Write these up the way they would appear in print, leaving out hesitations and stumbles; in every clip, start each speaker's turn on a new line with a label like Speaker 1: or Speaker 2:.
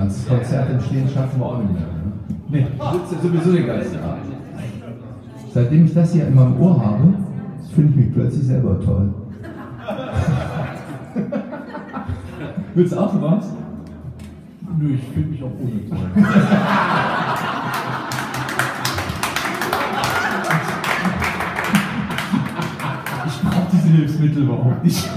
Speaker 1: das Konzert im Stehen schaffen wir auch nicht mehr. Ne? Nee, das ist sowieso der geilste Abend. Seitdem ich das hier in meinem Ohr habe, finde ich mich plötzlich selber toll. Willst du auch was?
Speaker 2: Nö, ich finde mich auch ohne toll. Ich brauche diese Hilfsmittel überhaupt nicht.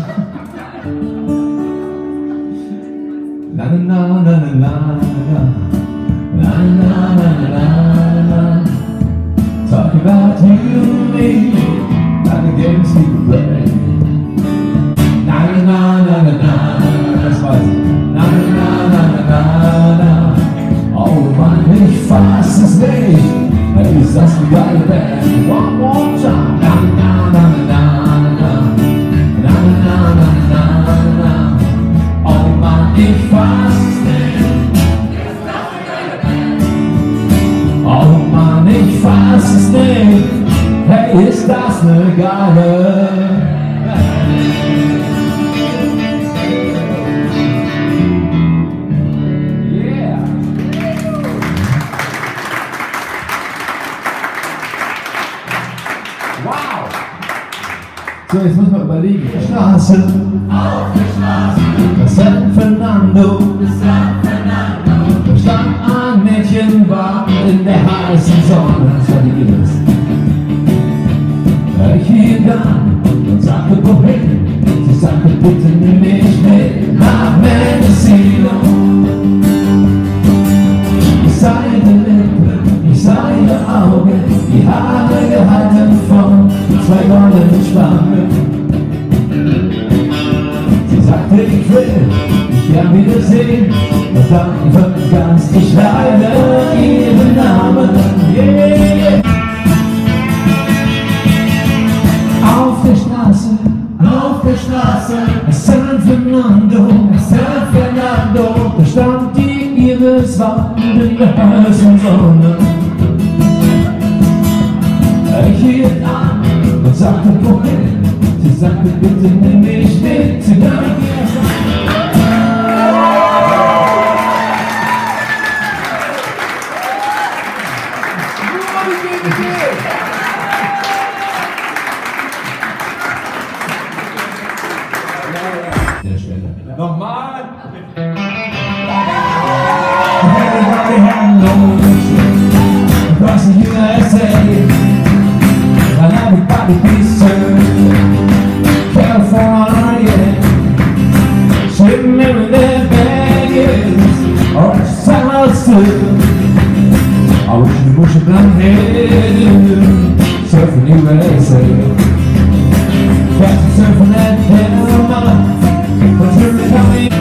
Speaker 1: La la la la la la la la la la. Talk about you and me, like the games we play. Na na na na na na, das weiß ich. Na na na na na na. Oh Mann, ich fass es nicht. Ist das eine geile Band? One more time. Na na na na na na. Na na na na na na. Oh Mann, ich fass es nicht. Ist das eine geile Band? Oh Mann, ich fass es nicht. Hey, ist das eine geile Band? So, jetzt muss man überlegen. Straße, auf der Straße, das San Fernando, da stand ein Mädchen, war in der heißen Sonne, das war die Iris. Ich hielt an und sagte, wohin? Sie sagte, bitte nimm mich mit nach Mendocino. Ich sah ihre Lippen, ich sah ihre Augen, die Haare gehalten von zwei goldenen Schlangen. Sie sagte, ich will dich gern wiedersehen, und dann vergaß ich leider ihren Namen. Yeah. Auf der Straße, San Fernando, da stand die Iris, war in der heißen Sonne. Ich hielt an und sagte, wohin? Sie sagte, bitte nimm mich mit. Sie nahm mich erst der Stelle.
Speaker 2: Nochmal!
Speaker 1: Everybody knows across the USA, and everybody be served. California, sitting there with their baggage, or silence too. I wish you wish you blonde-headed, surfing USA. Fast surfing that Panama, but you're coming.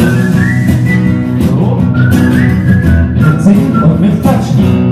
Speaker 1: Let's see what we're touching.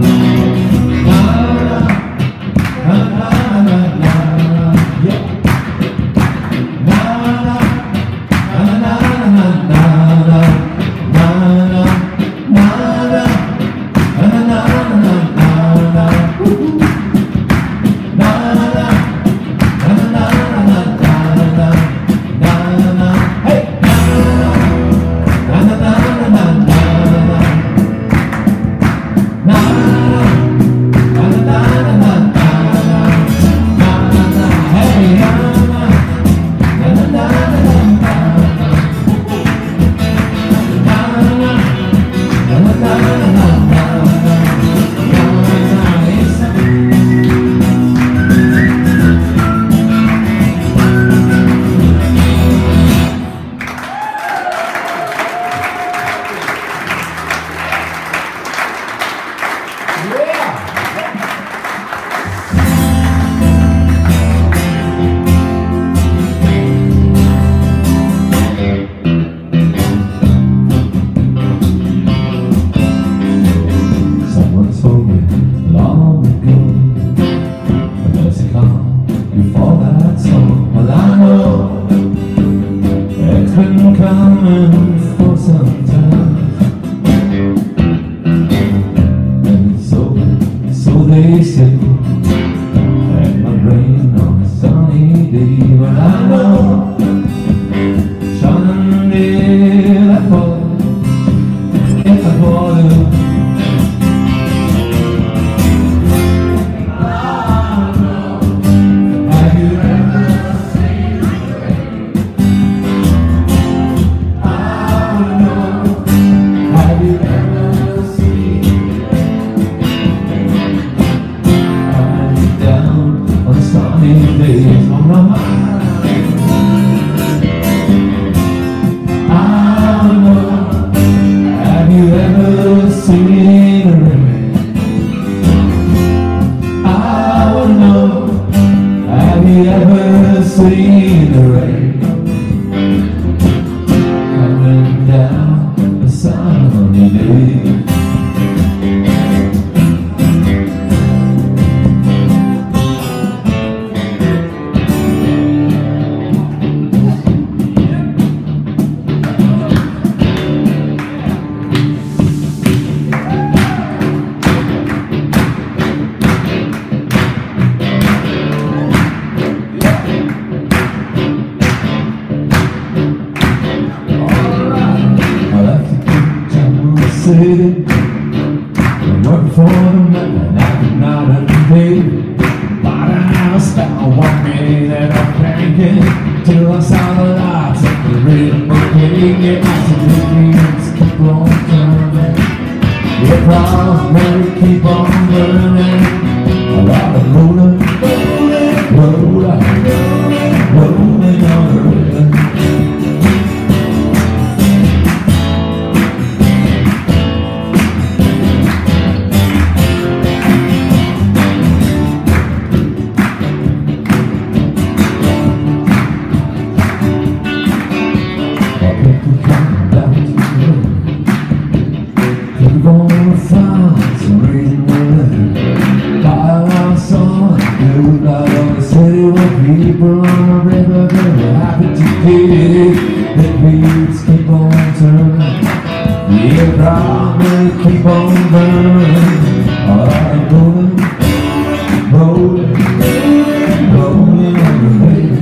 Speaker 1: city, working for the man, night and day. But I was found one minute and I'm panicking till I saw the lights of the rhythm of playing it. I said, let's keep on turning. Your problem, Mary, keep on burning. A lot of rolling, rolling, rolling on the rhythm. We're gonna find some reason to live by our song. Build out of the city where people on the river they're happy to get it. The beats keep on turning, yeah, probably keep on burning. I'm rolling, rolling, rolling on the river.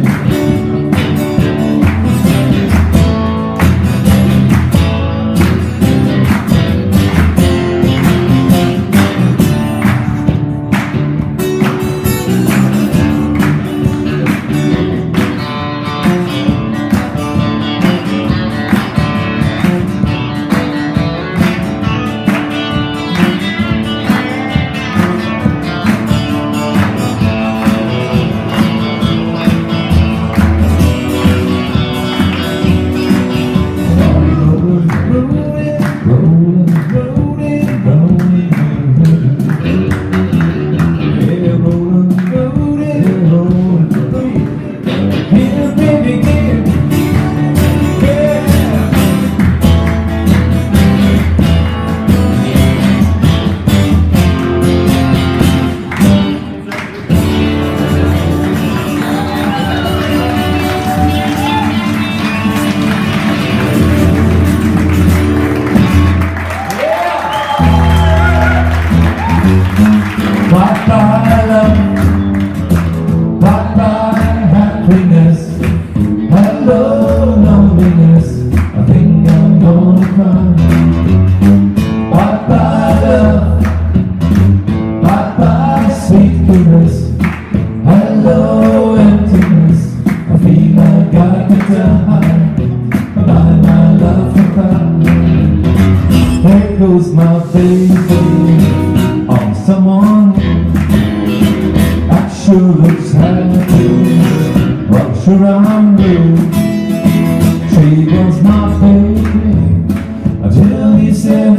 Speaker 1: Bye-bye love, bye-bye happiness, hello loneliness, I think I'm gonna cry. Bye-bye love, bye-bye sweet caress, hello emptiness, I feel like I could die. Bye my love goodbye. There goes my baby on someone sure looks happy, walks around you. She was my baby until you said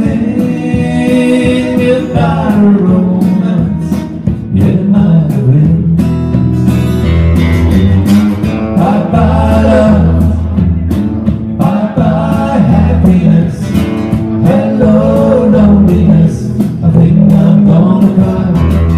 Speaker 1: it about a romance. It might have been. Bye-bye love, bye-bye happiness, hello loneliness, I think I'm gonna cry.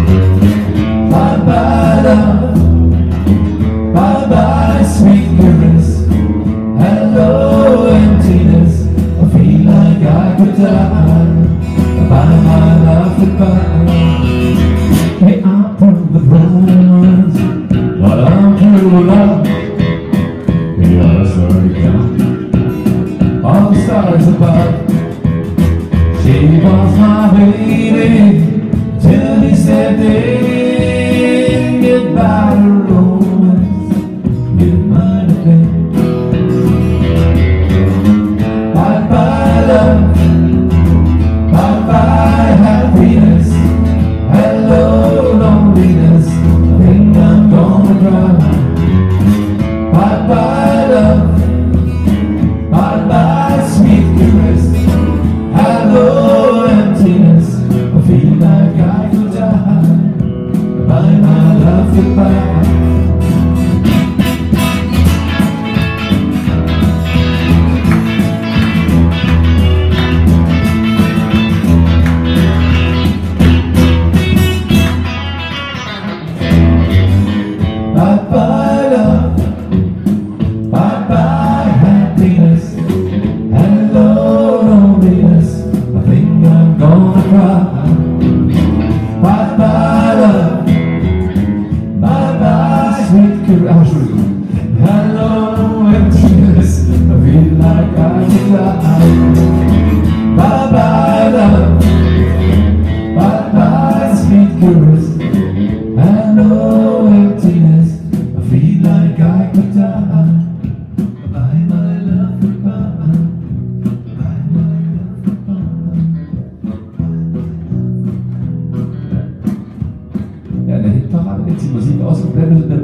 Speaker 1: Bye-bye love, bye-bye sweet caress, hello emptiness, I feel like I could die. Bye my love goodbye. Hey, I'm through the romance, but I'm through love. You're sorry come all the stars above. She was my baby till he said goodbye to romance, it might have been. Bye-bye love, bye-bye happiness, hello loneliness, I think I'm gonna cry. Bye-bye love, bye-bye sweet caress, hello emptiness, I feel like I could die. Bye my love goodbye. Bye-bye love, bye-bye happiness, hello loneliness, I think I'm gonna cry. Bye-bye love, bye-bye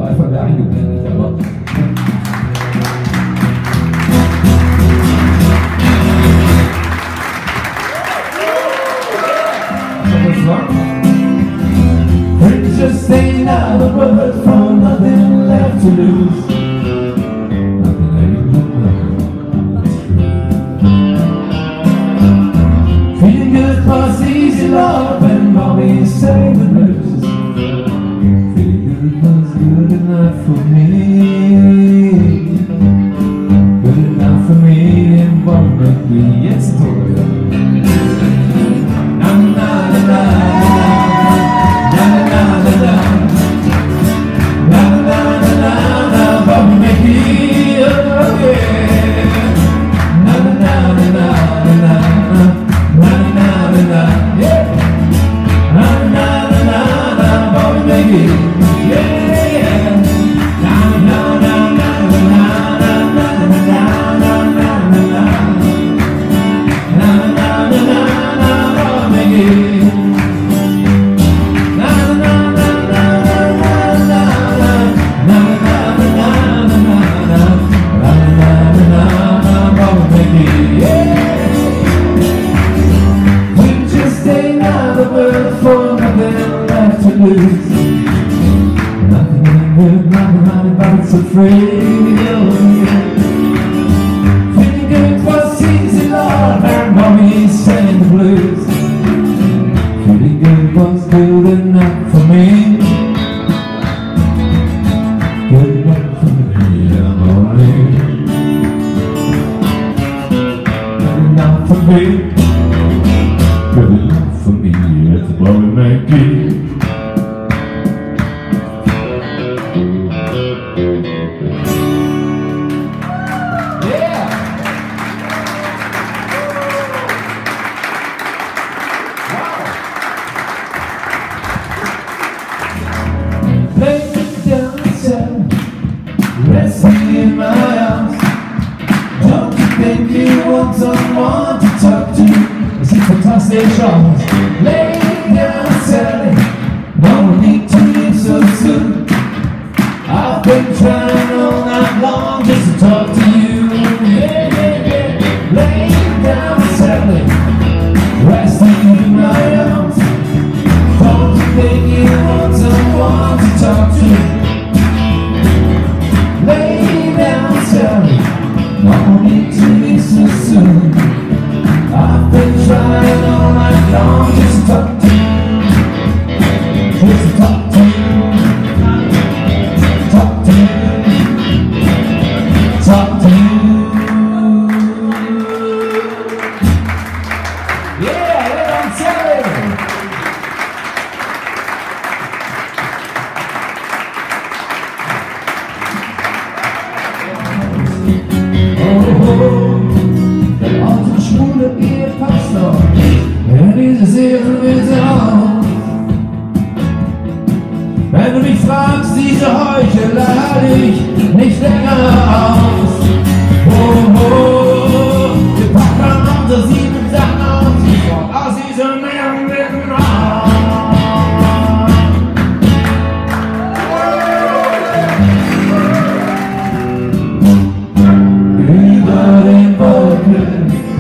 Speaker 1: Beifall wäre eingeblendet, aber. Just ain't out of words for nothing left to lose. Nothing ain't true. Feeling good was easy love and mommy sang the blues. Feeling good was good enough for me. Good enough for me and what make me jetzt teuer. Na na na na. So free, feeling good was easy, Lord, and mommy sang the blues. Feeling good was good enough for me. Good enough for me, I'm only. Good enough for me. Good enough for me, it's blowing my key. Resting in my arms. Don't you think you want someone to talk to? It's a fantastic chance. Lay down, Sally. No need to leave so soon. I've been trying all night long just to talk to you. Yeah, yeah, yeah. Lay down, Sally. Resting in my arms. Don't you think you want someone to talk to? Lay down, Sally. No need to leave so soon. I've been trying all night long just to talk to you. Just to talk to you. Talk to you. Talk to you. Yeah, lay down, Sally. Schwule Ehepastor, der diese Seelenwesen auf. Wenn du mich fragst, diese Heuchelei halte ich nicht länger aus. Oh, oh, wir packen unsere 7 Sachen aus, sofort aus diesem Meerwesen raus. Über den Wolken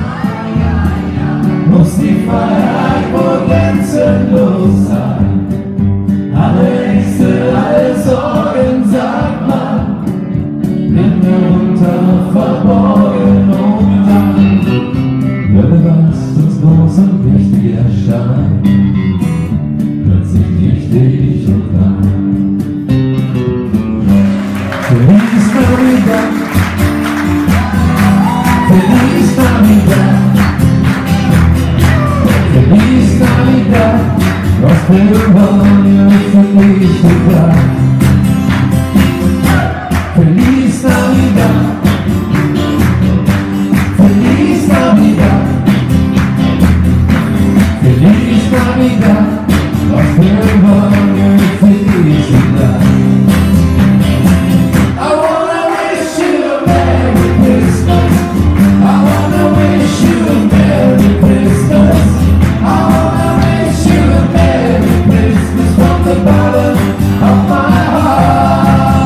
Speaker 1: muss die Freiheit wohl grenzenlos sein. Alle Ängste, alle Sorgen, sagt man, blind darunter verborgen und dann würde was uns groß und wichtig erscheint, plötzlich wichtig und klein. Feliz Navidad, Feliz Navidad. Feliz Navidad, prospero año y felicidad. Feliz Navidad, Feliz Navidad, Feliz Navidad, prospero año y felicidad. I wanna wish you a Merry Christmas. I wanna wish you a Merry Christmas. I wanna wish you a Merry Christmas from the bottom of my heart.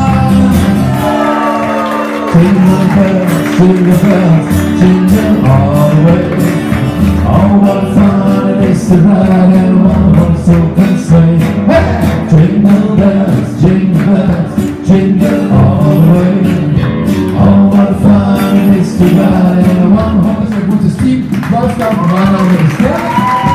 Speaker 1: to ride in a one-horse open sleigh. Hey! Jingle bells, jingle all the way. Oh, what fun it is to ride in a one-horse. Ein gutes Team. Wolfgang, mein Name ist der.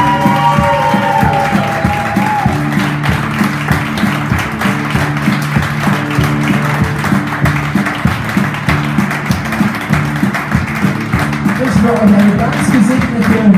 Speaker 1: Ich wünsche euch eine ganz gesegnete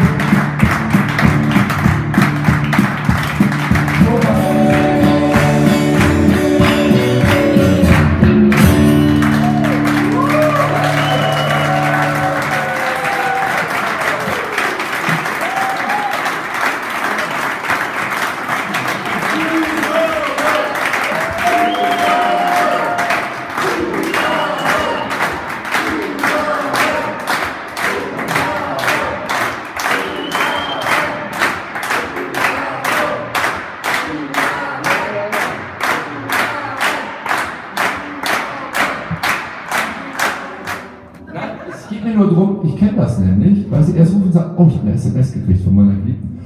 Speaker 1: Es geht mir nur darum, ich kenne das nämlich, weil sie erst rufen und sagen, oh, ich habe eine SMS gekriegt von meiner Geliebten.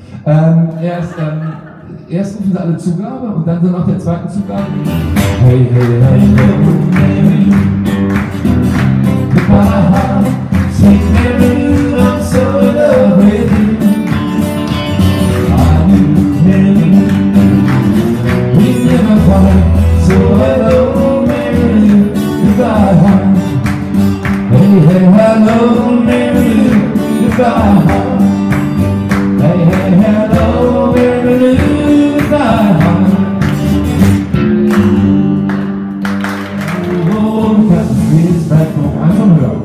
Speaker 1: Erst rufen sie alle Zugabe und dann so nach der zweiten Zugabe. Hey, hey, hey, hey, goodbye, sweet Mary, I'm so in love with you. I knew Mary, we never fight, so hello Mary, goodbye. Hey, hey, hello, Mary Lou, goodbye. Hey, hey, hello, Mary Lou, goodbye. Oh, das bleibt noch einfach hören.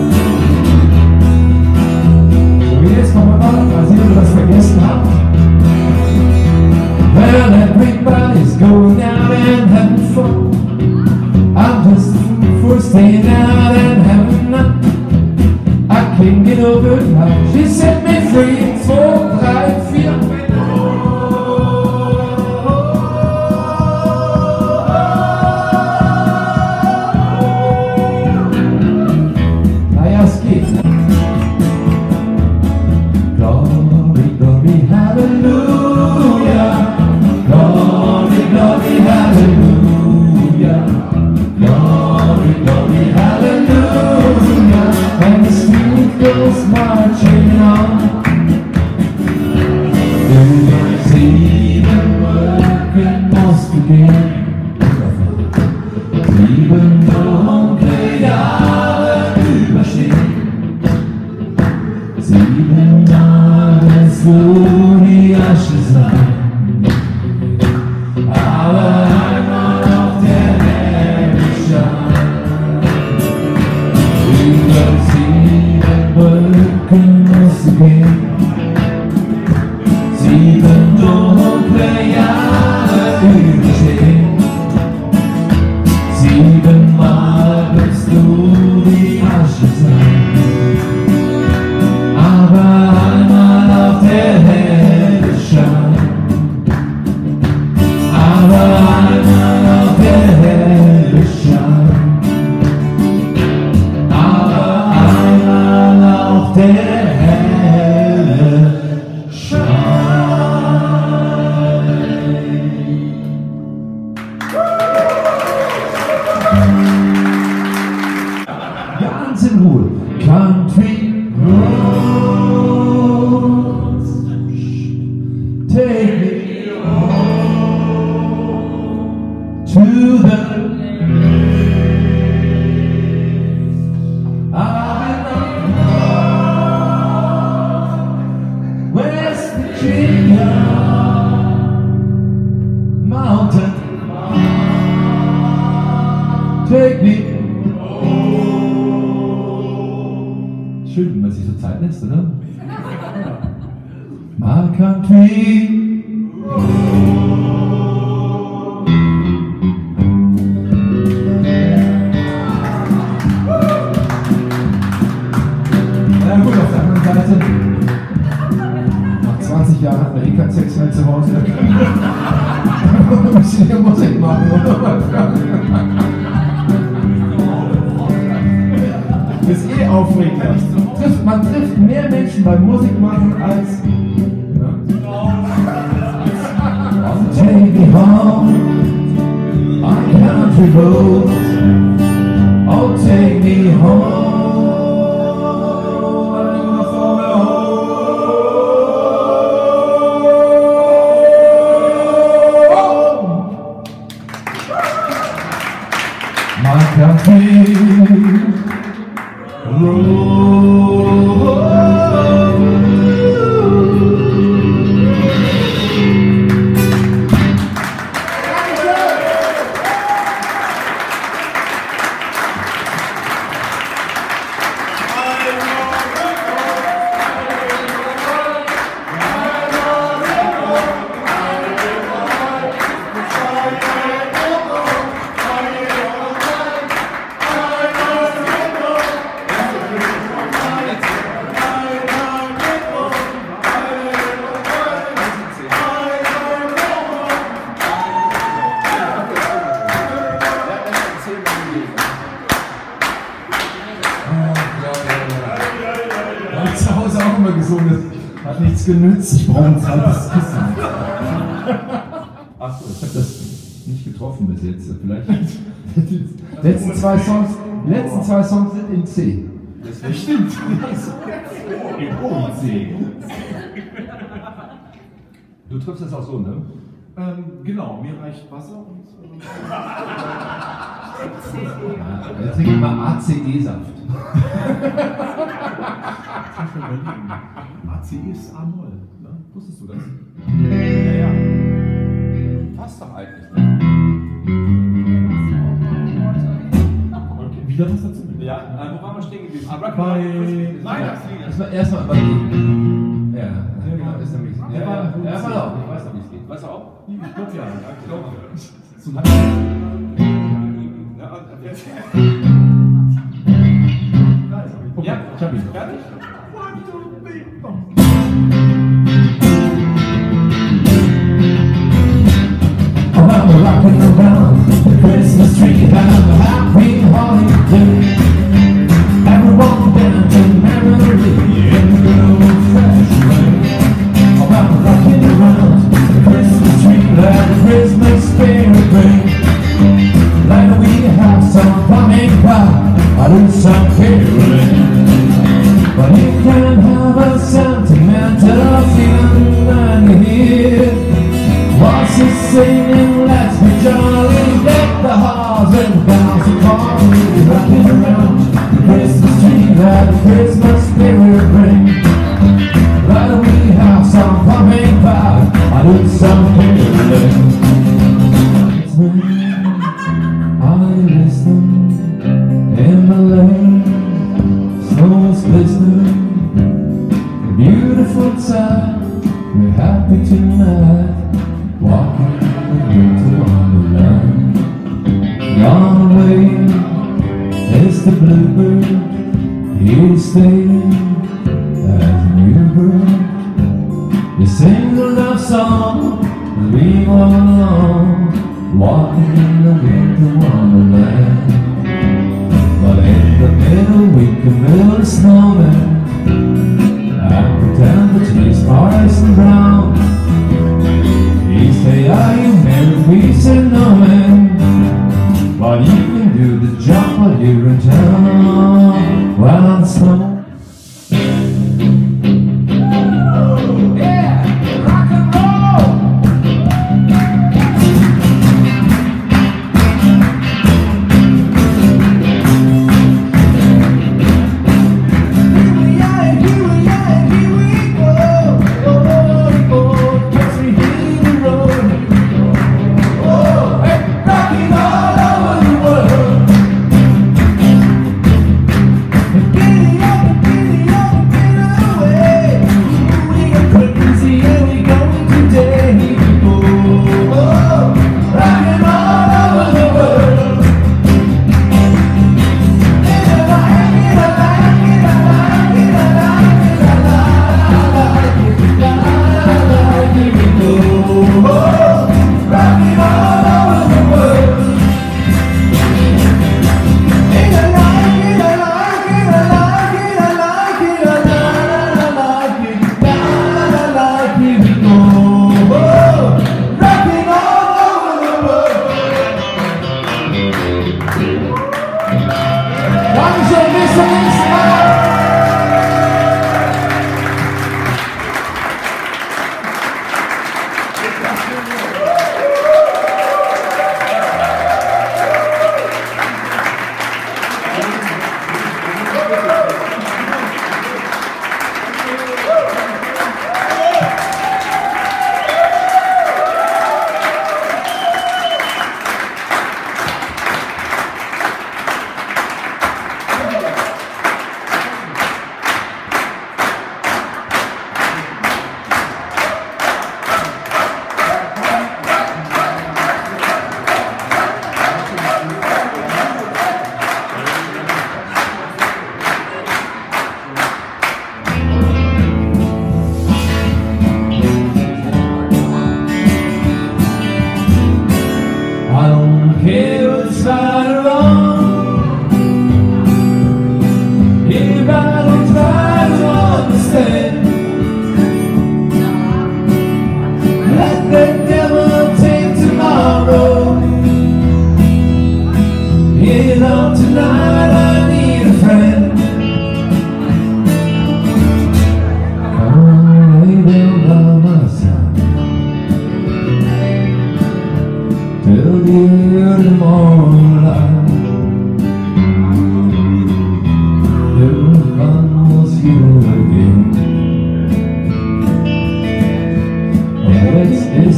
Speaker 1: So, jetzt kommen wir mal sehen, ob ihr das vergessen habt. Well, everybody's going out and having fun. I'm just a fool for staying out and having none. I can't get over it now. She set me free, 2, 3, 4. Naja, es geht. Glory, glory, hallelujah. Glory, glory, hallelujah. Glory, glory, hallelujah. And the street goes marching on. Sieben Wolken muss begehen. Sieben dunkle Jahre überstehen. 7 Jahre so die Asche sein. Aber einmal auf der Erde scheint. Über 7 Wolken muss sie gehen. 7 dunkle Jahre überstehen. 7-mal wirst du die Asche sein. Aber einmal auf der Erde scheint. Aber einmal auf der Erde scheint. Aber einmal auf der Erde scheint. Ganz in Ruhe. Country roads take me to the West Virginia mountain. Take me. Schön, wenn man sich so Zeit lässt, oder? My country. Ja gut, auf der anderen Seite, nach 20 Jahren hat man eh keinen Sex mehr zu Hause. Ein bisschen Musik machen, oder? Das ist eh aufregend. Man trifft mehr Menschen beim Musikmachen als. Ja. road. Oh, take me home. My country road. Zu Hause auch immer gesungen, das hat nichts genützt. Ich brauche ein zweites Kissen. Achso, ich habe das nicht getroffen bis jetzt. Vielleicht. Die letzten zwei Songs sind in C.
Speaker 2: Das stimmt. In hohem C.
Speaker 1: Du triffst das auch so, ne?
Speaker 2: Genau, mir reicht Wasser und.
Speaker 1: Wir trinken mal ACE-Saft.
Speaker 2: ACE ist A-Moll, ne? Wusstest du das?
Speaker 1: Ja. Passt doch eigentlich.
Speaker 2: Okay. Wieder was dazu?
Speaker 3: Ja, wo waren wir stehen geblieben?
Speaker 1: Erstmal bei die. Ja, genau, ist nämlich. Ja, pass auf, ich weiß noch, wie es geht.
Speaker 3: Weißt du auch?
Speaker 2: Ich glaube ja. Okay,
Speaker 3: Ja,
Speaker 2: ich hab ihn.
Speaker 3: fertig?
Speaker 1: Oh, I'm rocking around the Christmas tree, have a happy holiday. Everyone down to memory in the old-fashioned way. Oh, I'm rocking around the Christmas tree, let the Christmas spirit ring. Like we have some pumpkin pie, I do some caroling. But you can have a sentimental feeling when you hear voices singing, let's be jolly, deck the halls with bells and cards, rocking around the Christmas tree, let the Christmas spirit ring. Let we have some pumpkin pie, I do some caroling. I listen in the lane, snow is glistening, a beautiful sight, we're happy tonight. Walking the winter wonderland. Gone away is the bluebird. He's staying as a new bird. You sing the love song and leave all alone. Walking in the winter wonderland. But in the middle we can build a snowman and pretend the trees are ice and brown. He say, are you married? We say no, man. But you can do the job while you're in town. While on the snow. Yeah, rock and roll. Here we go. Oh, yes, we hit the road. Oh, hey, rocking all over the world.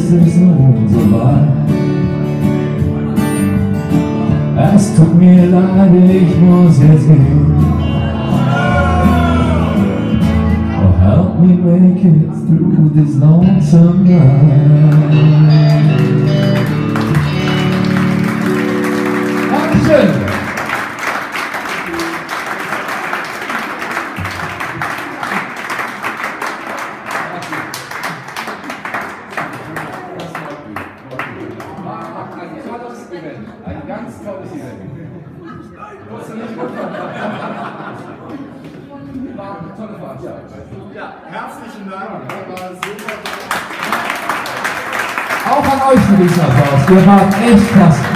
Speaker 1: ist es nun soweit. Es tut mir leid, ich muss jetzt gehen. Oh, help me make it through this lonesome night. Dankeschön!
Speaker 2: Ein ganz tolles Event. War eine tolle Veranstaltung. Ja, herzlichen Dank. War super.
Speaker 1: Auch an euch ein Riesenapplaus. Ihr wart echt klasse.